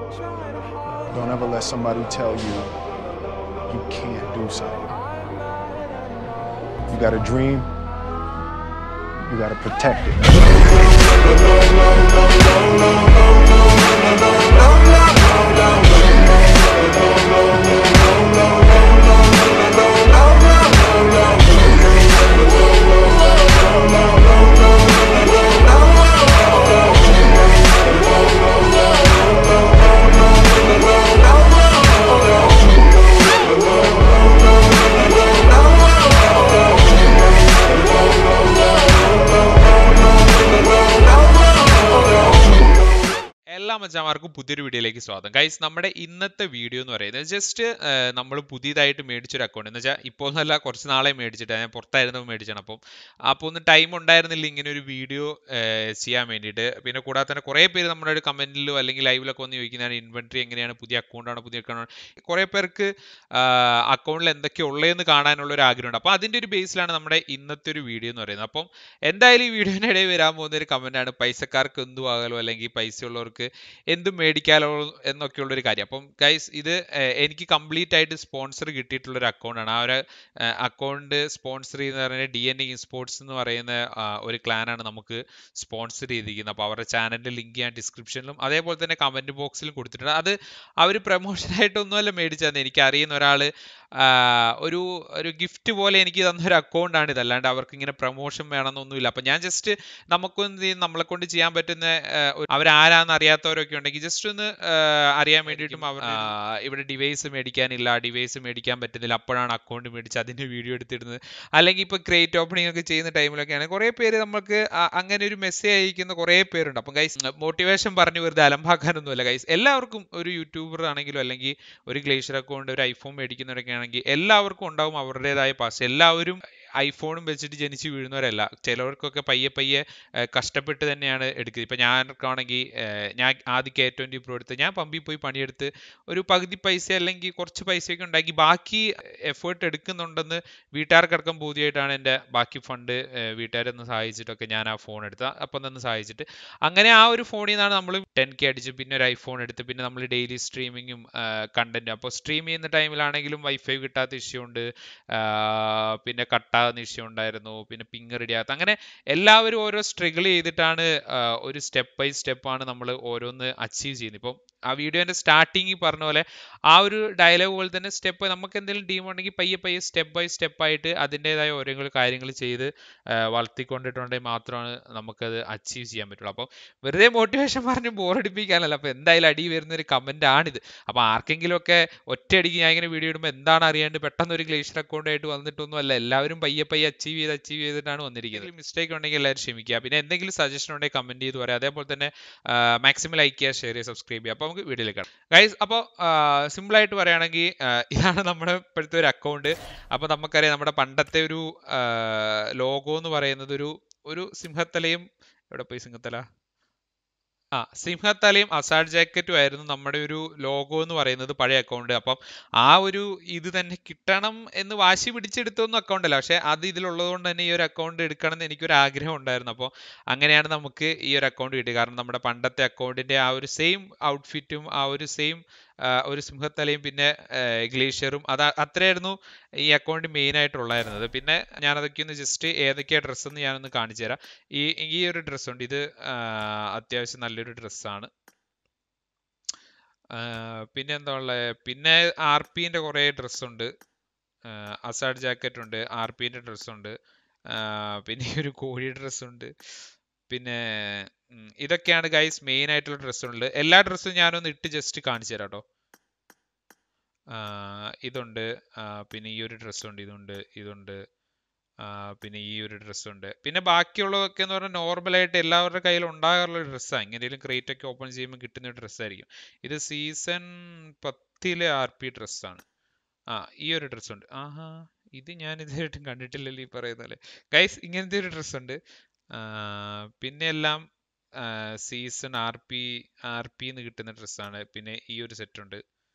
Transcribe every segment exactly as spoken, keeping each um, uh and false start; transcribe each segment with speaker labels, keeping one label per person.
Speaker 1: Don't ever let somebody tell you you can't do something. You got a dream, you got to protect it.
Speaker 2: എല്ലാ മച്ചാമാർക്കും പുതിയൊരു വീഡിയോയിലേക്ക് സ്വാഗതം. Guys, നമ്മുടെ ഇന്നത്തെ video എന്ന് പറയുന്നത് ജസ്റ്റ് നമ്മൾ പുതിയതായിട്ട് മേടിച്ചൊരു അക്കൗണ്ട് എന്ന് വെച്ചാൽ ഇപ്പോൾ ഒന്നല്ല, കുറച്ച് നാളെ മേടിച്ചിട്ട് ഞാൻ പുറത്തായിരുന്നു മേടിച്ചാണ്. അപ്പം അപ്പോൾ ഒന്ന് ടൈം ഉണ്ടായിരുന്നില്ല ഇങ്ങനെ ഒരു വീഡിയോ ചെയ്യാൻ വേണ്ടിയിട്ട്. പിന്നെ കൂടാതെ തന്നെ കുറേ പേര് നമ്മുടെ ഒരു കമൻറ്റിലോ അല്ലെങ്കിൽ ലൈവിലൊക്കെ വന്ന് ചോദിക്കുന്നതാണ് ഇൻവെൻട്രി എങ്ങനെയാണ്, പുതിയ അക്കൗണ്ടാണ് പുതിയ അക്കൗണ്ടാണ്. കുറേ പേർക്ക് അക്കൗണ്ടിൽ എന്തൊക്കെ ഉള്ളതെന്ന് കാണാനുള്ള ഒരു ആഗ്രഹമുണ്ട്. അപ്പോൾ അതിൻ്റെ ഒരു ബേസിലാണ് നമ്മുടെ ഇന്നത്തെ ഒരു വീഡിയോ എന്ന് പറയുന്നത്. അപ്പം എന്തായാലും ഈ വീഡിയോനിടയിൽ വരാൻ പോകുന്ന ഒരു കമൻറ്റാണ് പൈസക്കാർക്ക് എന്തും ആകാലോ അല്ലെങ്കിൽ പൈസ ഉള്ളവർക്ക് എന്തും മേടിക്കാലോ എന്നൊക്കെയുള്ളൊരു കാര്യം. അപ്പം ഗൈസ്, ഇത് എനിക്ക് കംപ്ലീറ്റ് ആയിട്ട് സ്പോൺസർ കിട്ടിയിട്ടുള്ളൊരു അക്കൗണ്ടാണ്. ആ ഒരു അക്കൗണ്ട് സ്പോൺസർ ചെയ്യുന്ന പറഞ്ഞാൽ ഡി എൻ ഇ സ്പോർട്സ് എന്ന് പറയുന്ന ഒരു ക്ലാനാണ് നമുക്ക് സ്പോൺസർ ചെയ്തിരിക്കുന്നത്. അപ്പോൾ അവരുടെ ചാനലിൻ്റെ ലിങ്ക് ഞാൻ ഡിസ്ക്രിപ്ഷനിലും അതേപോലെ തന്നെ കമൻറ്റ് ബോക്സിലും കൊടുത്തിട്ടുണ്ട്. അത് അവർ പ്രൊമോഷനായിട്ടൊന്നുമല്ല മേടിച്ചതെന്ന് എനിക്ക് അറിയുന്ന ഒരാൾ ഒരു ഒരു ഗിഫ്റ്റ് പോലെ എനിക്ക് തന്നൊരു അക്കൗണ്ടാണ് ഇത്. അല്ലാണ്ട് അവർക്ക് ഇങ്ങനെ പ്രൊമോഷൻ വേണമെന്നൊന്നുമില്ല. അപ്പം ഞാൻ ജസ്റ്റ് നമുക്കൊന്ന് നമ്മളെ കൊണ്ട് ചെയ്യാൻ പറ്റുന്ന അവരാരാന്ന് അറിയാത്തവരൊക്കെ ഉണ്ടെങ്കിൽ ജസ്റ്റ് ഒന്ന് അറിയാൻ വേണ്ടിയിട്ടും അവർ ഇവിടെ ഡിവൈസ് മേടിക്കാനില്ല, ഡിവൈസ് മേടിക്കാൻ പറ്റുന്നില്ല, അപ്പോഴാണ് അക്കൗണ്ട് മേടിച്ച് അതിൻ്റെ വീഡിയോ എടുത്തിടുന്നത്. അല്ലെങ്കിൽ ഇപ്പോൾ ക്രിയേറ്റ് ഓപ്പണിംഗ് ഒക്കെ ചെയ്യുന്ന ടൈമിലൊക്കെയാണ് കുറേ പേര് നമുക്ക് അങ്ങനെ ഒരു മെസ്സേജ് അയക്കുന്ന കുറേ പേരുണ്ട്. അപ്പം ഗൈസ്, മോട്ടിവേഷൻ പറഞ്ഞു വെറുതെ അലമ്പാക്കാനൊന്നുമല്ല ഗൈസ്. എല്ലാവർക്കും ഒരു യൂട്യൂബർ ആണെങ്കിലും അല്ലെങ്കിൽ ഒരു ഗ്ലേഷ്യർ അക്കൗണ്ട് ഒരു ഐഫോൺ മേടിക്കുന്നവരൊക്കെ ആണെങ്കിൽ എല്ലാവർക്കും ഉണ്ടാവും അവരുടേതായ പാസ്. എല്ലാവരും ഐഫോണും വെച്ചിട്ട് ജനിച്ച് വീഴുന്നവരല്ല. ചിലവർക്കൊക്കെ പയ്യെ പയ്യെ കഷ്ടപ്പെട്ട് തന്നെയാണ് എടുക്കുന്നത്. ഇപ്പം ഞാനൊക്കെയാണെങ്കിൽ ഞാൻ ആദ്യം കെ ട്വൻറ്റി പ്രോ എടുത്ത് ഞാൻ പമ്പിൽ പോയി പണിയെടുത്ത് ഒരു പകുതി പൈസ അല്ലെങ്കിൽ കുറച്ച് പൈസയൊക്കെ ഉണ്ടാക്കി ബാക്കി എഫേർട്ട് എടുക്കുന്നുണ്ടെന്ന് വീട്ടുകാർക്കടക്കം ബോധ്യമായിട്ടാണ് എൻ്റെ ബാക്കി ഫണ്ട് വീട്ടുകാരൊന്ന് സഹായിച്ചിട്ടൊക്കെ ഞാൻ ആ ഫോൺ എടുത്ത അപ്പം തന്നെ സഹായിച്ചിട്ട് അങ്ങനെ ആ ഒരു ഫോണിൽ നിന്നാണ് നമ്മൾ ടെൻ കെ അടിച്ച് പിന്നെ ഒരു ഐഫോൺ എടുത്ത് പിന്നെ നമ്മൾ ഡെയിലി സ്ട്രീമിങ്ങും കണ്ടന്റും. അപ്പോൾ സ്ട്രീം ചെയ്യുന്ന ടൈമിലാണെങ്കിലും വൈഫൈ കിട്ടാത്ത ഇഷ്യൂ ഉണ്ട്, പിന്നെ കട്ടാകുന്ന ഇഷ്യൂ ഉണ്ടായിരുന്നു, പിന്നെ പിങ് റെഡി ആകാത്ത, അങ്ങനെ എല്ലാവരും ഓരോ സ്ട്രഗിൾ ചെയ്തിട്ടാണ് ഒരു സ്റ്റെപ്പ് ബൈ സ്റ്റെപ്പാണ് നമ്മൾ ഓരോന്ന് അച്ചീവ് ചെയ്യുന്നത്. ഇപ്പം ആ വീഡിയോൻ്റെ സ്റ്റാർട്ടിങ്ങിൽ പറഞ്ഞ പോലെ ആ ഒരു ഡയലോഗ് പോലെ തന്നെ സ്റ്റെപ്പ് നമുക്ക് എന്തെങ്കിലും ടീം ഉണ്ടെങ്കിൽ പയ്യെ പയ്യെ സ്റ്റെപ്പ് ബൈ സ്റ്റെപ്പായിട്ട് അതിൻ്റെതായ ഓരോ കാര്യങ്ങൾ ചെയ്ത് വളർത്തിക്കൊണ്ടിട്ടുണ്ടെങ്കിൽ മാത്രമാണ് നമുക്കത് അച്ചീവ് ചെയ്യാൻ പറ്റുള്ളൂ. അപ്പോൾ വെറുതെ മോട്ടിവേഷൻ പറഞ്ഞ് ബോറടിപ്പിക്കാനല്ല. അപ്പോൾ എന്തായാലും അടി വരുന്നൊരു കമൻ്റ് ആണിത്. അപ്പോൾ ആർക്കെങ്കിലുമൊക്കെ ഒറ്റയടിക്ക് ഞാൻ ഇങ്ങനെ വീഡിയോ ഇടുമ്പോൾ എന്താണ് അറിയാണ്ട് പെട്ടെന്ന് ഒരു ഗ്ലേഷ്യർ അക്കൗണ്ടായിട്ട് വന്നിട്ടൊന്നും അല്ല. എല്ലാവരും പയ്യെ പയ്യെ അച്ചീവ് ചെയ്ത് അച്ചീവ് ചെയ്തിട്ടാണ് വന്നിരിക്കുന്നത്. മിസ്റ്റേക്ക് ഉണ്ടെങ്കിൽ എല്ലാവരും ക്ഷമിക്കുക. പിന്നെ എന്തെങ്കിലും സജഷൻ ഉണ്ടെങ്കിൽ കമൻറ്റ് ചെയ്ത് പറയാം. അതേപോലെ തന്നെ മാക്സിമം ലൈക്ക് ചെയ്യുക, ഷെയർ ചെയ്യുക, സബ്സ്ക്രൈബ് ചെയ്യുക. അപ്പോൾ നമുക്ക് വീഡിയോയിലേക്ക് കാണാം ഗൈസ്. അപ്പോൾ സിമ്പിളായിട്ട് പറയുകയാണെങ്കിൽ ഇതാണ് നമ്മുടെ ഇപ്പോഴത്തെ ഒരു അക്കൗണ്ട്. അപ്പോൾ നമുക്കറിയാം നമ്മുടെ പണ്ടത്തെ ഒരു ലോഗോ എന്ന് പറയുന്നത് ഒരു ഒരു സിംഹത്തലയും എവിടെ പോയി സിംഹത്തല ആ സിംഹത്തലയും അസാഡ് ജാക്കറ്റും ആയിരുന്നു നമ്മുടെ ഒരു ലോഗോ എന്ന് പറയുന്നത് പഴയ അക്കൗണ്ട്. അപ്പം ആ ഒരു ഇത് തന്നെ കിട്ടണം എന്ന് വാശി പിടിച്ചെടുത്തൊന്നും അക്കൗണ്ട് അല്ല, പക്ഷെ അത് ഇതിലുള്ളത് കൊണ്ട് തന്നെ ഈ ഒരു അക്കൗണ്ട് എടുക്കണം എന്ന് എനിക്കൊരു ആഗ്രഹം ഉണ്ടായിരുന്നു. അപ്പോൾ അങ്ങനെയാണ് നമുക്ക് ഈ ഒരു അക്കൗണ്ട് കിട്ടിയത്. കാരണം നമ്മുടെ പണ്ടത്തെ അക്കൗണ്ടിൻ്റെ ആ ഒരു സെയിം ഔട്ട്ഫിറ്റും ആ ഒരു സെയിം ഒരു സിംഹത്തലയും പിന്നെ ഗ്ലേഷ്യറും അത് അത്രയായിരുന്നു ഈ അക്കൗണ്ട് മെയിൻ ആയിട്ടുള്ളായിരുന്നത്. പിന്നെ ഞാനതൊക്കെ ഒന്ന് ജസ്റ്റ് ഏതൊക്കെയാണ് ഡ്രസ്സെന്ന് ഞാനൊന്ന് കാണിച്ചു തരാം. ഈ ഈ ഒരു ഡ്രസ്സുണ്ട്, ഇത് അത്യാവശ്യം നല്ലൊരു ഡ്രസ്സാണ്. പിന്നെ എന്താ ഉള്ളത്, പിന്നെ ആർ പിന്റെ കുറേ ഡ്രസ്സുണ്ട്, അസാഡ് ജാക്കറ്റ് ഉണ്ട്, ആർ പിന്റെ ഡ്രസ്സുണ്ട്, പിന്നെ ഒരു കോഴി ഡ്രസ്സുണ്ട്. പിന്നെ ഇതൊക്കെയാണ് ഗൈസ് മെയിൻ ആയിട്ടുള്ള ഡ്രസ്സുണ്ട്. എല്ലാ ഡ്രസ്സും ഞാനൊന്ന് ഇട്ട് ജസ്റ്റ് കാണിച്ചു തരാം കേട്ടോ. ഇതുണ്ട്, പിന്നെ ഈ ഒരു ഡ്രസ്സുണ്ട്, ഇതുണ്ട് ഇതുണ്ട് പിന്നെ ഈ ഒരു ഡ്രസ്സുണ്ട്. പിന്നെ ബാക്കിയുള്ളതൊക്കെ എന്ന് പറഞ്ഞാൽ നോർമലായിട്ട് എല്ലാവരുടെ കയ്യിൽ ഉണ്ടാകാറുള്ള ഡ്രസ്സാണ്. എങ്ങനെയും ക്രേറ്റ് ഒക്കെ ഓപ്പൺ ചെയ്യുമ്പോൾ കിട്ടുന്ന ഡ്രസ്സായിരിക്കും. ഇത് സീസൺ പത്തിലെ ആർ പി ഡ്രസ്സാണ്. ആ ഈ ഒരു ഡ്രസ്സുണ്ട്. ആഹാ, ഇത് ഞാൻ ഇതുവരെയായിട്ടും കണ്ടിട്ടില്ലല്ലോ ഈ പറയുന്ന പോലെ ഗൈസ്. ഇങ്ങനത്തെ ഒരു ഡ്രസ്സുണ്ട്. പിന്നെ എല്ലാം സീസൺ ആർ പി ആർ പിന്ന് കിട്ടുന്ന ഡ്രസ്സാണ്. പിന്നെ ഈ ഒരു സെറ്റുണ്ട്.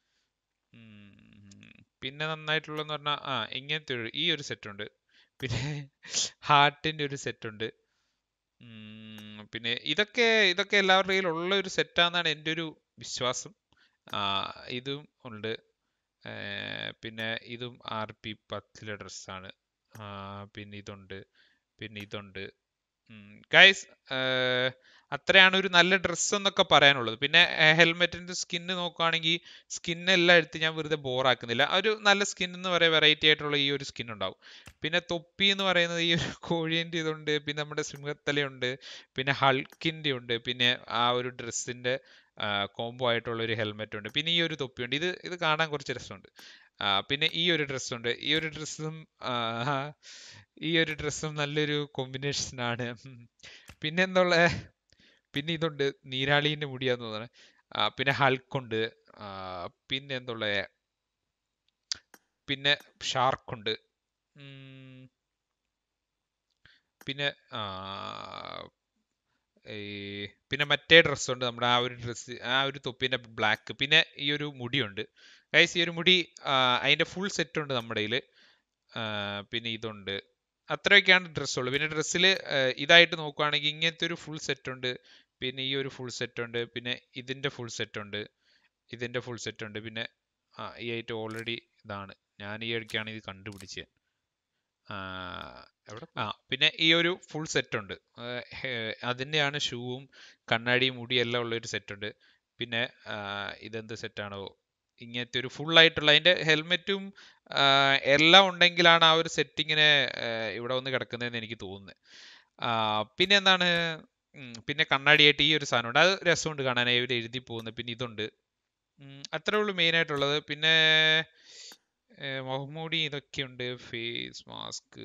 Speaker 2: പിന്നെ നന്നായിട്ടുള്ളതെന്ന് പറഞ്ഞാൽ ആ ഇങ്ങനത്തെ ഒരു ഈ ഒരു സെറ്റുണ്ട്. പിന്നെ ഹാർട്ടിന്റെ ഒരു സെറ്റുണ്ട്. പിന്നെ ഇതൊക്കെ ഇതൊക്കെ എല്ലാവരുടെ കയ്യിൽ ഉള്ള ഒരു സെറ്റാന്നാണ് എൻ്റെ ഒരു വിശ്വാസം. ഇതും ഉണ്ട്. പിന്നെ ഇതും ആർ പി പത്തിലെ ഡ്രസ്സാണ്. പിന്നെ ഇതുണ്ട്, പിന്നെ ഇതുണ്ട്. ഗൈസ് അത്രയാണ് ഒരു നല്ല ഡ്രസ്സ് എന്നൊക്കെ പറയാനുള്ളത്. പിന്നെ ഹെൽമെറ്റിന്റെ സ്കിന്ന് നോക്കുകയാണെങ്കിൽ സ്കിന്നെല്ലാം എടുത്ത് ഞാൻ വെറുതെ ബോറാക്കുന്നില്ല. ഒരു നല്ല സ്കിൻ എന്ന് പറയുക വെറൈറ്റി ആയിട്ടുള്ള ഈ ഒരു സ്കിൻ ഉണ്ടാവും. പിന്നെ തൊപ്പി എന്ന് പറയുന്നത് ഈ ഒരു കോഴീൻ്റെ ഇതുണ്ട്, പിന്നെ നമ്മുടെ സിംഹത്തലയുണ്ട്, പിന്നെ ഹൾക്കിൻ്റെ ഉണ്ട്, പിന്നെ ആ ഒരു ഡ്രസ്സിന്റെ കോംബോ ആയിട്ടുള്ള ഒരു ഹെൽമെറ്റ് ഉണ്ട്, പിന്നെ ഈ ഒരു തൊപ്പിയുണ്ട്. ഇത് ഇത് കാണാൻ കുറച്ച് രസമുണ്ട്. പിന്നെ ഈ ഒരു ഡ്രസ്സുണ്ട്. ഈ ഒരു ഡ്രസ്സും ഈ ഒരു ഡ്രസ്സും നല്ലൊരു കോമ്പിനേഷൻ ആണ്. പിന്നെ എന്തുള്ള പിന്നെ ഇതുണ്ട്, നീരാളീൻ്റെ മുടിയാന്ന് തോന്നുന്നത്. പിന്നെ ഹൾക്കുണ്ട്. പിന്നെ എന്തുള്ള പിന്നെ ഷാർക്കുണ്ട്. പിന്നെ ഈ പിന്നെ മറ്റേ ഡ്രസ്സുണ്ട്, നമ്മുടെ ആ ഒരു ഡ്രസ്സ്, ആ ഒരു തൊപ്പിൻ്റെ ബ്ലാക്ക്. പിന്നെ ഈ ഒരു മുടിയുണ്ട് ഗൈസ്. ഈ ഒരു മുടി അതിൻ്റെ ഫുൾ സെറ്റ് ഉണ്ട് നമ്മുടെ കയ്യിൽ. പിന്നെ ഇതുണ്ട്. അത്രയൊക്കെയാണ് ഡ്രസ്സുള്ളൂ. പിന്നെ ഡ്രസ്സിൽ ഇതായിട്ട് നോക്കുകയാണെങ്കിൽ ഇങ്ങനത്തെ ഒരു ഫുൾ സെറ്റ് ഉണ്ട്, പിന്നെ ഈ ഒരു ഫുൾ സെറ്റ് ഉണ്ട്, പിന്നെ ഇതിൻ്റെ ഫുൾ സെറ്റ് ഉണ്ട്, ഇതിൻ്റെ ഫുൾ സെറ്റ് ഉണ്ട്. പിന്നെ ആ ഈ ആയിട്ട് ഓൾറെഡി ഇതാണ്, ഞാൻ ഈ ഇടയ്ക്കാണ് ഇത് കണ്ടുപിടിച്ചത്. എവിടെ ആ പിന്നെ ഈ ഒരു ഫുൾ സെറ്റ് ഉണ്ട്, അതിൻ്റെയാണ് ഷൂവും കണ്ണാടിയും മുടിയും എല്ലാം ഉള്ളൊരു സെറ്റ് ഉണ്ട്. പിന്നെ ഇതെന്ത് സെറ്റാണോ, ഇങ്ങനത്തെ ഒരു ഫുൾ ആയിട്ടുള്ള അതിൻ്റെ ഹെൽമെറ്റും എല്ലാം ഉണ്ടെങ്കിലാണ് ആ ഒരു സെറ്റിങ്ങിനെ ഇവിടെ വന്ന് കിടക്കുന്നതെന്ന് എനിക്ക് തോന്നുന്നത്. പിന്നെ എന്താണ്, പിന്നെ കണ്ണാടിയായിട്ട് ഈ ഒരു സാധനമുണ്ട്, അത് രസമുണ്ട് കാണാനായി, ഇവർ എഴുതി പോകുന്നത്. പിന്നെ ഇതുണ്ട്. അത്രേ ഉള്ളൂ മെയിനായിട്ടുള്ളത്. പിന്നെ മുഹമ്മൂടി ഇതൊക്കെയുണ്ട്, ഫേസ് മാസ്ക്,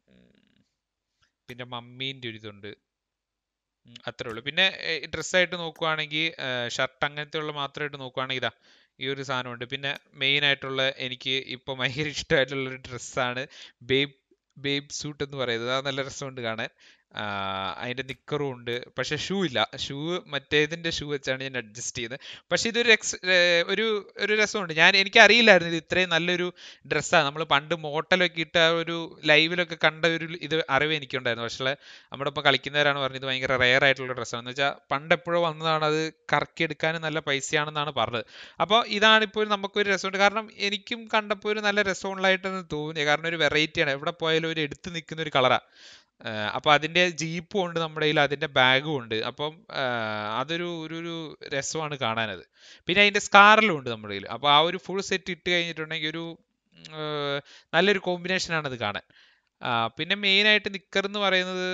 Speaker 2: പിന്നെ മമ്മീൻ്റെ ഒരു ഇതുണ്ട്. അത്രേ ഉള്ളൂ. പിന്നെ ഡ്രസ്സായിട്ട് നോക്കുവാണെങ്കിൽ ഷർട്ട് അങ്ങനത്തെ ഉള്ള മാത്രമായിട്ട് നോക്കുവാണെങ്കിൽ ഇതാ ഈ ഒരു സാധനമുണ്ട്. പിന്നെ മെയിൻ ആയിട്ടുള്ള എനിക്ക് ഇപ്പോൾ ഭയങ്കര ഇഷ്ടമായിട്ടുള്ളൊരു ഡ്രസ്സാണ് ബേബ് ബേബ് സൂട്ട് എന്ന് പറയുന്നത്. അത് നല്ല രസമുണ്ട് കാണാൻ. അതിൻ്റെ നിക്കറും ഉണ്ട്, പക്ഷെ ഷൂ ഇല്ല. ഷൂ മറ്റേതിൻ്റെ ഷൂ വെച്ചാണ് ഞാൻ അഡ്ജസ്റ്റ് ചെയ്തത്. പക്ഷെ ഇതൊരു എക്സ് ഒരു ഒരു രസമുണ്ട്. ഞാൻ എനിക്കറിയില്ലായിരുന്നു ഇത് ഇത്രയും നല്ലൊരു ഡ്രസ്സാണ്. നമ്മൾ പണ്ട് മോട്ടലൊക്കെ ഇട്ട ഒരു ലൈവിലൊക്കെ കണ്ട ഒരു ഇത് അറിവ് എനിക്കുണ്ടായിരുന്നു. പക്ഷേ നമ്മുടെ ഇപ്പോൾ കളിക്കുന്നവരാണ് പറഞ്ഞത് ഭയങ്കര റെയർ ആയിട്ടുള്ള ഡ്രസ്സാണ്. എന്ന് വെച്ചാൽ പണ്ട് എപ്പോഴോ വന്നതാണ്, അത് കറക്കിയെടുക്കാനും നല്ല പൈസയാണെന്നാണ് പറഞ്ഞത്. അപ്പോൾ ഇതാണിപ്പോൾ നമുക്കൊരു രസമുണ്ട്. കാരണം എനിക്കും കണ്ടപ്പോൾ ഒരു നല്ല രസമുള്ളതായിട്ടൊന്ന് തോന്നി. കാരണം ഒരു വെറൈറ്റിയാണ്, എവിടെ പോയാലും ഒരു എടുത്ത് നിൽക്കുന്ന ഒരു കളറാണ്. അപ്പോൾ അതിൻ്റെ ജീപ്പും ഉണ്ട് നമ്മുടെ കയ്യിൽ, അതിൻ്റെ ബാഗും ഉണ്ട്. അപ്പം അതൊരു ഒരു ഒരു രസമാണ് കാണാനത്. പിന്നെ അതിൻ്റെ സ്കാറിലും ഉണ്ട് നമ്മുടെ കയ്യിൽ. അപ്പോൾ ആ ഒരു ഫുൾ സെറ്റ് ഇട്ട് കഴിഞ്ഞിട്ടുണ്ടെങ്കിൽ ഒരു നല്ലൊരു കോമ്പിനേഷനാണ് അത് കാണാൻ. പിന്നെ മെയിനായിട്ട് നിക്കർ എന്ന് പറയുന്നത്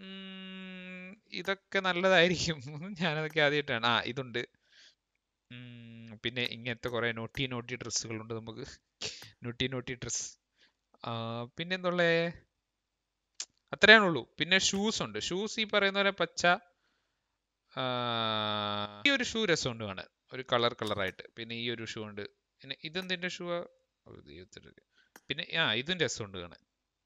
Speaker 2: ഇതൊക്കെ നല്ലതായിരിക്കും. ഞാനതൊക്കെ ആദ്യമായിട്ടാണ്. ആ ഇതുണ്ട്. പിന്നെ ഇങ്ങനത്തെ കുറേ നോട്ടി നോട്ടി ഡ്രസ്സുകളുണ്ട് നമുക്ക്, നോട്ടി നോട്ടി ഡ്രസ്സ്. പിന്നെ എന്തുള്ള അത്രയാണുള്ളൂ. പിന്നെ ഷൂസ് ഉണ്ട്. ഷൂസ് ഈ പറയുന്ന പോലെ പച്ച, ഈ ഒരു ഷൂ രസമുണ്ട് കാണാൻ, ഒരു കളർ കളറായിട്ട്. പിന്നെ ഈ ഒരു ഷൂ ഉണ്ട്. പിന്നെ ഇതെന്തിൻ്റെ ഷൂ? പിന്നെ ആ ഇതും രസമുണ്ട് കാണാൻ.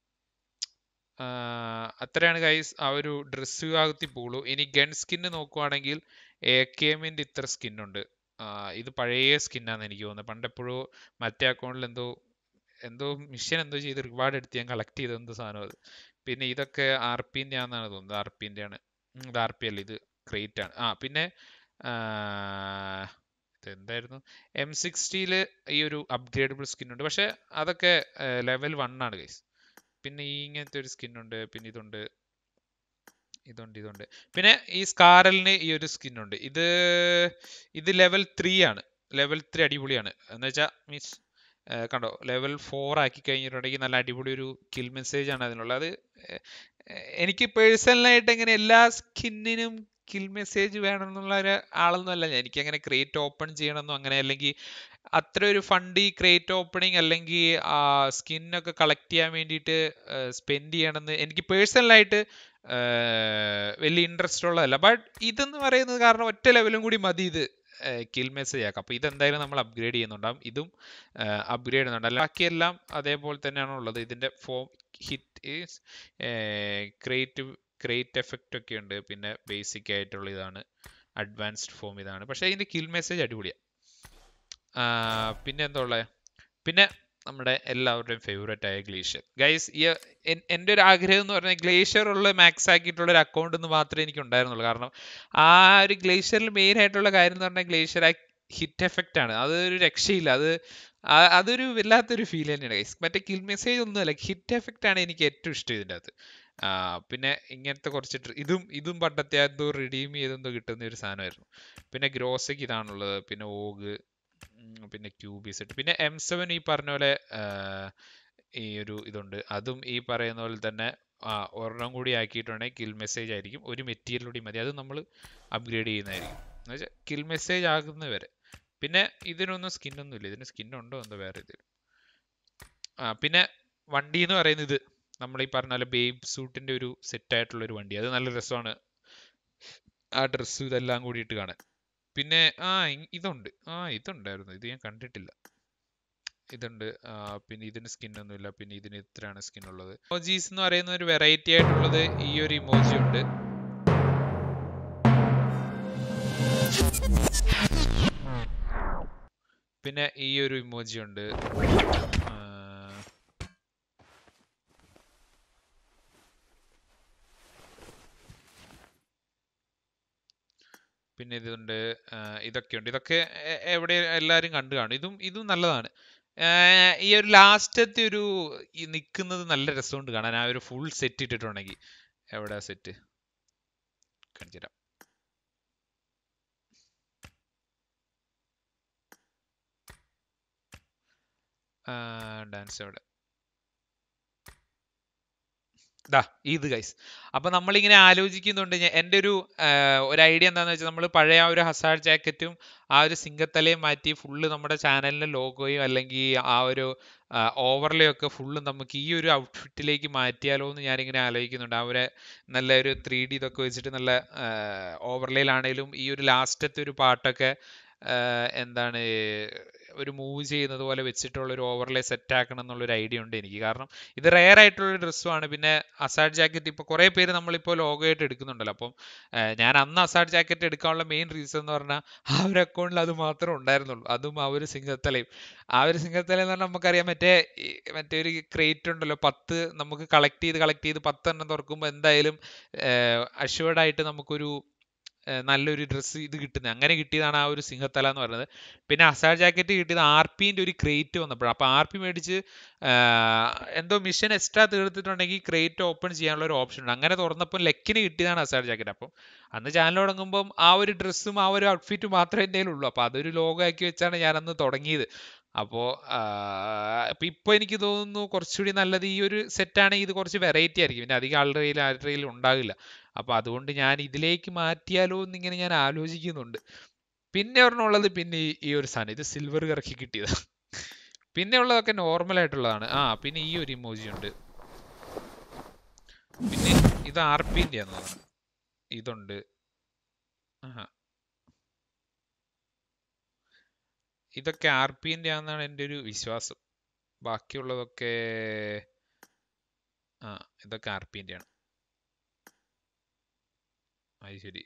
Speaker 2: അത്രയാണ് ഗൈസ് ആ ഒരു ഡ്രസ്സ് വിഭാഗത്തിൽ പോകുള്ളൂ. ഇനി ഗൺ സ്കിന്ന് നോക്കുവാണെങ്കിൽ എ കെ എമ്മിൻ്റെ ഇത്ര സ്കിന്നുണ്ട്. ഇത് പഴയ സ്കിന്നാന്ന് എനിക്ക് തോന്നുന്നത്. പണ്ടെപ്പോഴോ മറ്റേ അക്കൗണ്ടിൽ എന്തോ എന്തോ മിഷൻ എന്തോ ചെയ്ത് റിവാർഡ് എടുത്ത് ഞാൻ കളക്ട് ചെയ്ത എന്തോ സാധനം അത്. പിന്നെ ഇതൊക്കെ ആർ പിൻ്റെ ആണെന്നാണ് തോന്നുന്നത്. ആർ പിൻ്റെ ആണ്. ഇത് ആർ പി അല്ല, ഇത് ക്രേറ്റ് ആണ്. ആ പിന്നെ ഇതെന്തായിരുന്നു, എം സിക്സ്റ്റിയിൽ ഈ ഒരു അപ്ഗ്രേഡബിൾ സ്കിന്നുണ്ട്, പക്ഷെ അതൊക്കെ ലെവൽ വൺ ആണ് ഗൈസ്. പിന്നെ ഈ ഇങ്ങനത്തെ ഒരു സ്കിന്നുണ്ട്. പിന്നെ ഇതുണ്ട് ഇതുണ്ട് ഇതുണ്ട് പിന്നെ ഈ സ്കാരലിന് ഈ ഒരു സ്കിന്നുണ്ട്. ഇത് ഇത് ലെവൽ ത്രീ ആണ്. ലെവൽ ത്രീ അടിപൊളിയാണ്. എന്ന് വെച്ചാൽ മീൻസ് കണ്ടോ, ലെവൽ ഫോർ ആക്കി കഴിഞ്ഞിട്ടുണ്ടെങ്കിൽ നല്ല അടിപൊളി ഒരു കിൽ മെസ്സേജ് ആണ് അതിനുള്ളത്. അത് എനിക്ക് പേഴ്സണലായിട്ട് എങ്ങനെ എല്ലാ സ്കിന്നിനും കിൽ മെസ്സേജ് വേണം എന്നുള്ള ഒരു ആളൊന്നും അല്ല ഞാൻ. എനിക്ക് അങ്ങനെ ക്രേറ്റ് ഓപ്പൺ ചെയ്യണമെന്നോ അങ്ങനെ, അല്ലെങ്കിൽ അത്ര ഒരു ഫണ്ടി ക്രേറ്റ് ഓപ്പണിങ് അല്ലെങ്കിൽ ആ സ്കിന്നൊക്കെ കളക്ട് ചെയ്യാൻ വേണ്ടിയിട്ട് സ്പെൻഡ് ചെയ്യണമെന്ന് എനിക്ക് പേഴ്സണലായിട്ട് വലിയ ഇൻട്രസ്റ്റ് ഉള്ളതല്ല. ബട്ട് ഇതെന്ന് പറയുന്നത് കാരണം ഒറ്റ ലെവലും കൂടി മതി ഇത് കിൽ മെസ്സേജ് ആക്കാം. അപ്പോൾ ഇതെന്തായാലും നമ്മൾ അപ്ഗ്രേഡ് ചെയ്യുന്നുണ്ടാവും. ഇതും അപ്ഗ്രേഡ് ചെയ്യുന്നുണ്ട്. അല്ല ബാക്കിയെല്ലാം അതേപോലെ തന്നെയാണ് ഉള്ളത്. ഇതിൻ്റെ form hit is creative create effect ഒക്കെ ഉണ്ട്. പിന്നെ ബേസിക് ആയിട്ടുള്ള ഇതാണ്, അഡ്വാൻസ്ഡ് ഫോം ഇതാണ്. പക്ഷേ ഇതിൻ്റെ കിൽ മെസ്സേജ് അടിപൊളിയാണ്. പിന്നെ എന്താ ഉള്ളത്, പിന്നെ നമ്മുടെ എല്ലാവരുടെയും ഫേവറേറ്റ് ആയ ഗ്ലേഷ്യർ. ഗൈസ് ഈ എൻ്റെ ഒരു ആഗ്രഹം എന്ന് പറഞ്ഞാൽ ഗ്ലേഷ്യർ ഉള്ള മാക്സ് ആക്കിയിട്ടുള്ള ഒരു അക്കൗണ്ട് എന്ന് മാത്രമേ എനിക്ക് ഉണ്ടായിരുന്നുള്ളൂ. കാരണം ആ ഒരു ഗ്ലേഷ്യറിൽ മെയിൻ ആയിട്ടുള്ള കാര്യം എന്ന് പറഞ്ഞാൽ ഗ്ലേഷ്യർ ഹിറ്റ് എഫക്റ്റ് ആണ്, അതൊരു രക്ഷയില്ല. അത് ആ- അതൊരു വല്ലാത്തൊരു ഫീൽ തന്നെയാണ് ഗൈസ്. മറ്റേ കിൽ മെസ്സേജ് ഒന്നുമല്ല, ഹിറ്റ് എഫക്റ്റ് ആണ് എനിക്ക് ഏറ്റവും ഇഷ്ടം ഇതിൻ്റെ അകത്ത്. ആ, പിന്നെ ഇങ്ങനത്തെ കുറച്ച് ട്രി- ഇതും ഇതും പണ്ടത്തെ എന്തോ റിഡീം ചെയ്തെന്തോ കിട്ടുന്ന ഒരു സാധനമായിരുന്നു. പിന്നെ ഗ്രോസയ്ക്ക് ഇതാണുള്ളത്, പിന്നെ ഓഗ്, പിന്നെ ക്യൂബി സെറ്റ്, പിന്നെ എം സെവൻ ഈ പറഞ്ഞ പോലെ ആ, ഈ ഒരു ഇതുണ്ട്. അതും ഈ പറയുന്ന പോലെ തന്നെ ആ, ഒരെണ്ണം കൂടി ആക്കിയിട്ടുണ്ടെങ്കിൽ കിൽ മെസ്സേജ് ആയിരിക്കും, ഒരു മെറ്റീരിയൽ കൂടി മതി, അത് നമ്മൾ അപ്ഗ്രേഡ് ചെയ്യുന്നതായിരിക്കും, എന്ന് വെച്ചാൽ കിൽ മെസ്സേജ് ആകുന്ന വരെ. പിന്നെ ഇതിനൊന്നും സ്കിന്നൊന്നും ഇല്ല, ഇതിന് സ്കിന്നുണ്ടോ എന്തോ വേറെ ഇതിൽ. ആ, പിന്നെ വണ്ടി എന്ന് പറയുന്നത് ഇത് നമ്മൾ ഈ പറഞ്ഞ പോലെ ബേബ് സൂട്ടിന്റെ ഒരു സെറ്റ് ആയിട്ടുള്ള ഒരു വണ്ടി, അത് നല്ല രസമാണ് ആ ഡ്രസ്സ് ഇതെല്ലാം കൂടിയിട്ട് കാണാൻ. പിന്നെ ആ ഇ- ഇതുണ്ട്, ആ ഇതുണ്ടായിരുന്നു, ഇത് ഞാൻ കണ്ടിട്ടില്ല. ഇതുണ്ട്. ആ, പിന്നെ ഇതിന് സ്കിന്നൊന്നുമില്ല, പിന്നെ ഇതിന് ഇത്രയാണ് സ്കിൻ ഉള്ളത്. ഇമോജീസ് എന്ന് പറയുന്ന ഒരു വെറൈറ്റി ആയിട്ടുള്ളത് ഈ ഒരു ഇമോജി ഉണ്ട്. പിന്നെ ഈ ഒരു ഇമോജി ഉണ്ട്. ആ, പിന്നെ ഇതുണ്ട്. ആ, ഇതൊക്കെയുണ്ട്. ഇതൊക്കെ എ- എവിടെ എല്ലാവരും കണ്ടു കാണും. ഇതും ഇതും നല്ലതാണ്. ആ, ഈ ഒരു ലാസ്റ്റത്തെ ഒരു ഈ നിൽക്കുന്നത് നല്ല രസമുണ്ട് കാണാൻ, ആ ഒരു ഫുൾ സെറ്റ് ഇട്ടിട്ടുണ്ടെങ്കിൽ. എവിടെ സെറ്റ് കാണിച്ചു തരാം. ഡാൻസ് എവിടെ, ദാ ഇത് ഗൈസ്. അപ്പൊ നമ്മളിങ്ങനെ ആലോചിക്കുന്നുണ്ട്, ഞാൻ എൻ്റെ ഒരു ആ, ഒരു ഐഡിയ എന്താന്ന് വെച്ചാൽ നമ്മൾ പഴയ ആ ഒരു ഹസാർഡ് ജാക്കറ്റും ആ ഒരു സിംഗത്തലയും മാറ്റി ഫുള്ള് നമ്മുടെ ചാനലിന്റെ ലോഗോയും അല്ലെങ്കിൽ ആ ഒരു ഓവർലേ ഒക്കെ ഫുള്ള് നമുക്ക് ഈ ഒരു ഔട്ട്ഫിറ്റിലേക്ക് മാറ്റിയാലോ എന്ന് ഞാനിങ്ങനെ ആലോചിക്കുന്നുണ്ട്. ആ ഒരു നല്ല ഒരു ത്രീ ഡി ഇതൊക്കെ വെച്ചിട്ട് നല്ല ഓവർലേയിലാണേലും ഈ ഒരു ലാസ്റ്റത്തെ ഒരു പാട്ടൊക്കെ ആ, എന്താണ് ഒരു മൂവ് ചെയ്യുന്നത് പോലെ വെച്ചിട്ടുള്ള ഒരു ഓവർലേ സെറ്റ് ആക്കണം എന്നുള്ളൊരു ഐഡിയ ഉണ്ട് എനിക്ക്. കാരണം ഇത് റെയർ ആയിട്ടുള്ള ഡ്രസ്സുമാണ്. പിന്നെ അസാഡ് ജാക്കറ്റ് ഇപ്പോൾ കുറേ പേര് നമ്മളിപ്പോൾ ലോഗോ ആയിട്ട് എടുക്കുന്നുണ്ടല്ലോ. അപ്പം ആ, ഞാൻ അന്ന് അസാഡ് ജാക്കറ്റ് എടുക്കാനുള്ള മെയിൻ റീസൺ എന്ന് പറഞ്ഞാൽ ആ ഒരു അക്കൗണ്ടിൽ അത് മാത്രമേ ഉണ്ടായിരുന്നുള്ളൂ, അതും ആ ഒരു സിംഗത്തലയും. ആ ഒരു സിംഗത്തല എന്ന് പറഞ്ഞാൽ നമുക്കറിയാം, മറ്റേ ഈ മറ്റേ ഒരു ക്രേറ്റ് ഉണ്ടല്ലോ, പത്ത് നമുക്ക് കളക്ട് ചെയ്ത് കളക്ട് ചെയ്ത് പത്തെണ്ണം തുറക്കുമ്പോൾ എന്തായാലും അഷ്വേർഡ് ആയിട്ട് നമുക്കൊരു ഏർ നല്ലൊരു ഡ്രസ്സ് ഇത് കിട്ടുന്നത്. അങ്ങനെ കിട്ടിയതാണ് ആ ഒരു സിംഹത്തല എന്ന് പറയുന്നത്. പിന്നെ അസാഡ് ജാക്കറ്റ് കിട്ടിയത് ആർ പിന്റെ ഒരു ക്രേറ്റ് വന്നപ്പോഴാണ്. അപ്പൊ ആർ പി മേടിച്ച് ആഹ് എന്തോ മിഷൻ എക്സ്ട്രാ തീർത്തിട്ടുണ്ടെങ്കിൽ ക്രേറ്റ് ഓപ്പൺ ചെയ്യാനുള്ള ഒരു ഓപ്ഷൻ ഉണ്ട്. അങ്ങനെ തുറന്നപ്പോൾ ലെക്കിന് കിട്ടിയതാണ് അസാഡ് ജാക്കറ്റ്. അപ്പം അന്ന് ചാനൽ തുടങ്ങുമ്പോൾ ആ ഒരു ഡ്രസ്സും ആ ഒരു ഔട്ട്ഫിറ്റും മാത്രമേ എൻ്റെ ഉള്ളൂ. അപ്പൊ അതൊരു ലോഗോ ആക്കി വെച്ചാണ് ഞാൻ അന്ന് തുടങ്ങിയത്. അപ്പോ അപ്പൊ ഇപ്പൊ എനിക്ക് തോന്നുന്നു കുറച്ചുകൂടി നല്ലത് ഈ ഒരു സെറ്റാണെങ്കിൽ ഇത് കുറച്ച് വെറൈറ്റി ആയിരിക്കും, പിന്നെ അധികം ആളുടെ കയ്യിൽ ആരുടെ കയ്യിലും ഉണ്ടാകില്ല. അപ്പൊ അതുകൊണ്ട് ഞാൻ ഇതിലേക്ക് മാറ്റിയാലോ എന്നിങ്ങനെ ഞാൻ ആലോചിക്കുന്നുണ്ട്. പിന്നെ ഒരെണ്ണമുള്ളത് പിന്നെ ഈ ഈ ഒരു സാധനം, ഇത് സിൽവർ ഇറക്കി കിട്ടിയതാ. പിന്നെ ഉള്ളതൊക്കെ നോർമൽ ആയിട്ടുള്ളതാണ്. ആ, പിന്നെ ഈ ഒരു ഇമോജി ഉണ്ട്. പിന്നെ ഇത് ആർ പിന്റെ ആണെന്ന് തോന്നുന്നു. ഇതുണ്ട്. ആഹാ, ഇതൊക്കെ ആർ പിന്റെ ആണെന്നാണ് എൻ്റെ ഒരു വിശ്വാസം. ബാക്കിയുള്ളതൊക്കെ ആ, ഇതൊക്കെ ആർ പിന്റെ ആണ്. അത് ശരി.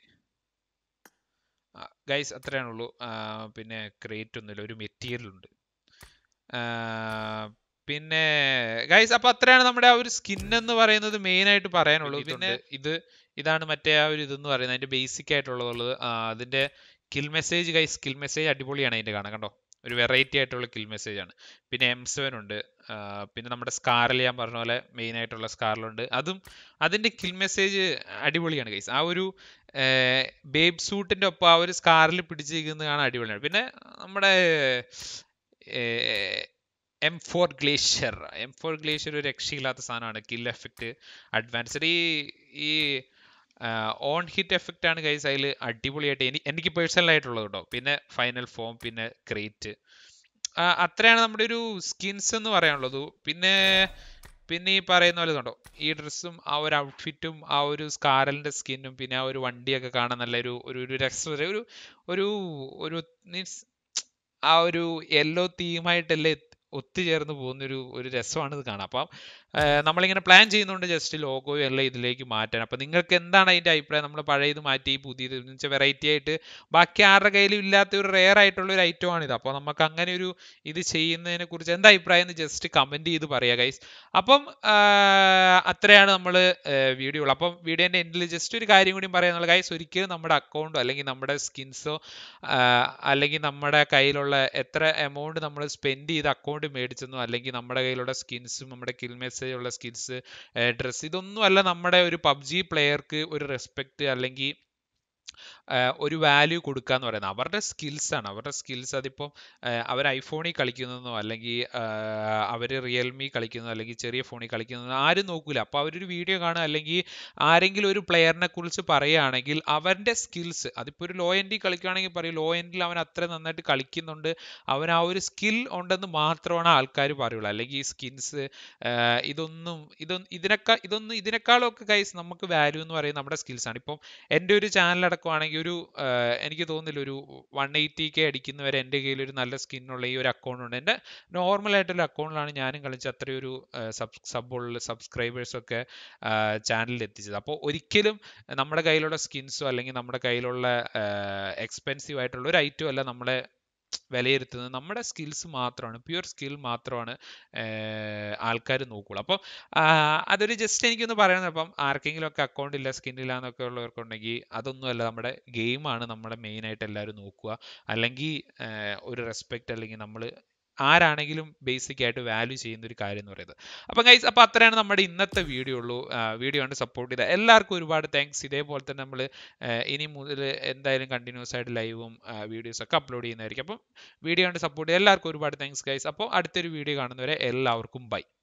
Speaker 2: ഗൈസ് അത്രയാണുള്ളൂ. ആ, പിന്നെ ക്രേറ്റ് ഒന്നുമില്ല, ഒരു മെറ്റീരിയൽ ഉണ്ട്. ആ, പിന്നെ ഗൈസ് അപ്പൊ അത്രയാണ് നമ്മുടെ ആ ഒരു സ്കിൻ എന്ന് പറയുന്നത് മെയിൻ ആയിട്ട് പറയാനുള്ളൂ. പിന്നെ ഇത് ഇതാണ് മറ്റേ ആ ഒരു ഇതെന്ന് പറയുന്നത്, അതിന്റെ ബേസിക് ആയിട്ടുള്ളത്. ആ, അതിന്റെ kill message guys, kill message അടിപൊളിയാണ് അതിന്റെ കാണാൻ, കണ്ടോ, ഒരു വെറൈറ്റി ആയിട്ടുള്ള കിൽ മെസ്സേജ് ആണ്. പിന്നെ എം സെവൻ ഉണ്ട്. ആ, പിന്നെ നമ്മുടെ സ്കാറിൽ ഞാൻ പറഞ്ഞ പോലെ മെയിൻ ആയിട്ടുള്ള സ്കാറിലുണ്ട്, അതും അതിന്റെ കിൽ മെസ്സേജ് അടിപൊളിയാണ് ഗൈസ്. ആ ഒരു ബേബ് സൂട്ടിന്റെ ഒപ്പം ആ ഒരു സ്കാറിൽ പിടിച്ചിരിക്കുന്നത് കാണാൻ അടിപൊളിയാണ്. പിന്നെ നമ്മുടെ M four glacier M four glacier ഒരു രക്ഷയില്ലാത്ത സാധനമാണ്. കിൽ എഫക്റ്റ് അഡ്വാൻസ്ഡ്, ഈ ഈ ഓൺ ഹിറ്റ് എഫക്റ്റ് ആണ് ഗൈസ് അതിൽ അടിപൊളിയായിട്ട് എനിക്ക് എനിക്ക് പേഴ്സണൽ ആയിട്ടുള്ളത് കേട്ടോ. പിന്നെ ഫൈനൽ ഫോം, പിന്നെ ക്രേറ്റ്, അത്രയാണ് നമ്മുടെ ഒരു സ്കിൻസ് എന്ന് പറയാനുള്ളത്. പിന്നെ പിന്നെ ഈ പറയുന്ന പോലെ കണ്ടോ, ഈ ഡ്രസ്സും ആ ഒരു ഔട്ട്ഫിറ്റും ആ ഒരു സ്കാരലിന്റെ സ്കിന്നും പിന്നെ ആ ഒരു വണ്ടിയൊക്കെ കാണാൻ നല്ലൊരു ഒരു ഒരു രസം, ഒരു ഒരു ഒരു മീൻസ് ആ ഒരു യെല്ലോ തീമായിട്ടല്ലേ ഒത്തുചേർന്ന് പോകുന്നൊരു ഒരു രസമാണ് ഇത് കാണാം. അപ്പം നമ്മളിങ്ങനെ പ്ലാൻ ചെയ്യുന്നതുകൊണ്ട് ജസ്റ്റ് ലോഗോയും എല്ലാം ഇതിലേക്ക് മാറ്റാൻ. അപ്പോൾ നിങ്ങൾക്ക് എന്താണ് അതിൻ്റെ അഭിപ്രായം? നമ്മൾ പഴയത് മാറ്റി പുതിയത് എന്ന് വെച്ചാൽ വെറൈറ്റി ആയിട്ട് ബാക്കി ആരുടെ കയ്യിലും ഇല്ലാത്ത ഒരു റെയർ ആയിട്ടുള്ള ഒരു ഐറ്റം ആണിത്. അപ്പോൾ നമുക്ക് അങ്ങനെ ഒരു ഇത് ചെയ്യുന്നതിനെ കുറിച്ച് എന്താ അഭിപ്രായം എന്ന് ജസ്റ്റ് കമൻറ്റ് ചെയ്ത് പറയുക ഗൈസ്. അപ്പം അത്രയാണ് നമ്മൾ വീഡിയോ ഉള്ളത്. അപ്പം വീഡിയോൻ്റെ എൻഡിൽ ജസ്റ്റ് ഒരു കാര്യം കൂടി പറയാനുള്ള ഗൈസ്, ഒരിക്കലും നമ്മുടെ അക്കൗണ്ടോ അല്ലെങ്കിൽ നമ്മുടെ സ്കിൻസോ അല്ലെങ്കിൽ നമ്മുടെ കയ്യിലുള്ള എത്ര എമൗണ്ട് നമ്മൾ സ്പെൻഡ് ചെയ്ത് അക്കൗണ്ട് മേടിച്ചെന്നോ അല്ലെങ്കിൽ നമ്മുടെ കയ്യിലുള്ള സ്കിൻസും നമ്മുടെ കിൽ മെസ്സേജ് ഉള്ള സ്കിൻസ് ഡ്രസ്സ് ഇതൊന്നും അല്ല നമ്മുടെ ഒരു പബ്ജി പ്ലെയർക്ക് ഒരു റെസ്പെക്റ്റ് അല്ലെങ്കിൽ ഒരു വാല്യൂ കൊടുക്കുക എന്ന് പറയുന്നത്. അവരുടെ സ്കിൽസാണ്, അവരുടെ സ്കിൽസ്. അതിപ്പം അവർ ഐഫോണിൽ കളിക്കുന്നതെന്നോ അല്ലെങ്കിൽ അവർ റിയൽമി കളിക്കുന്നതോ അല്ലെങ്കിൽ ചെറിയ ഫോണിൽ കളിക്കുന്നതോ ആരും നോക്കൂല. അപ്പോൾ അവരൊരു വീഡിയോ കാണുക അല്ലെങ്കിൽ ആരെങ്കിലും ഒരു പ്ലെയറിനെ കുറിച്ച് പറയുകയാണെങ്കിൽ അവൻ്റെ സ്കിൽസ്, അതിപ്പോൾ ഒരു ലോ എൻഡിൽ കളിക്കുകയാണെങ്കിൽ പറയും ലോ എൻഡിൽ അവൻ അത്ര നന്നായിട്ട് കളിക്കുന്നുണ്ട്, അവൻ ആ ഒരു സ്കിൽ ഉണ്ടെന്ന് മാത്രമാണ് ആൾക്കാർ പറയുള്ളൂ. അല്ലെങ്കിൽ ഈ സ്കിൻസ് ഇതൊന്നും ഇതൊന്നും ഇതിനേക്കാൾ ഇതൊന്നും ഇതിനേക്കാളൊക്കെ ഗൈസ് നമുക്ക് വാല്യൂ എന്ന് പറയുന്നത് നമ്മുടെ സ്കിൽസാണ്. ഇപ്പം എൻ്റെ ഒരു ചാനൽ അടക്കമാണെങ്കിൽ ഒരു എനിക്ക് തോന്നുന്നില്ല ഒരു വൺ എയ്റ്റി കെ അടിക്കുന്നവരെ എൻ്റെ കയ്യിൽ ഒരു നല്ല സ്കിന്നുള്ള ഈ ഒരു അക്കൗണ്ട് ഉണ്ട്. എൻ്റെ നോർമലായിട്ടുള്ള അക്കൗണ്ടിലാണ് ഞാനും കളിച്ച് അത്രയൊരു സബ് സബുള്ള സബ്സ്ക്രൈബേഴ്സൊക്കെ ചാനലിൽ എത്തിച്ചത്. അപ്പോൾ ഒരിക്കലും നമ്മുടെ കയ്യിലുള്ള സ്കിൻസോ അല്ലെങ്കിൽ നമ്മുടെ കയ്യിലുള്ള എക്സ്പെൻസീവ് ആയിട്ടുള്ള ഒരു ഐറ്റം അല്ല നമ്മളെ വിലയിരുത്തുന്നത്. നമ്മുടെ സ്കിൽസ് മാത്രമാണ്, പ്യുവർ സ്കിൽ മാത്രമാണ് ആൾക്കാർ നോക്കുള്ളൂ. അപ്പം അതൊരു ജസ്റ്റ് എനിക്കൊന്ന് പറയുന്നത്. അപ്പം ആർക്കെങ്കിലും ഒക്കെ അക്കൗണ്ട് ഇല്ല സ്കിന്നില്ല എന്നൊക്കെ ഉള്ളവർക്കുണ്ടെങ്കിൽ അതൊന്നുമല്ല, നമ്മുടെ ഗെയിമാണ് നമ്മുടെ മെയിനായിട്ട് എല്ലാവരും നോക്കുക. അല്ലെങ്കിൽ ഒരു റെസ്പെക്റ്റ് അല്ലെങ്കിൽ നമ്മൾ ആരാണെങ്കിലും ബേസിക് ആയിട്ട് വാല്യൂ ചെയ്യുന്ന ഒരു കാര്യം എന്ന് പറയുന്നത്. അപ്പം ഗൈസ്, അപ്പോൾ അത്രയാണ് നമ്മുടെ ഇന്നത്തെ വീഡിയോ ഉള്ളൂ. വീഡിയോ കണ്ട് സപ്പോർട്ട് ചെയ്ത എല്ലാവർക്കും ഒരുപാട് താങ്ക്സ്. ഇതേപോലെ തന്നെ നമ്മൾ ഇനി മുതൽ എന്തായാലും കണ്ടിന്യൂസ് ആയിട്ട് ലൈവും വീഡിയോസൊക്കെ അപ്ലോഡ് ചെയ്യുന്നതായിരിക്കും. അപ്പം വീഡിയോ കണ്ട് സപ്പോർട്ട് ചെയ്ത എല്ലാവർക്കും ഒരുപാട് താങ്ക്സ് ഗൈസ്. അപ്പോൾ അടുത്തൊരു വീഡിയോ കാണുന്നവരെ എല്ലാവർക്കും ബൈ.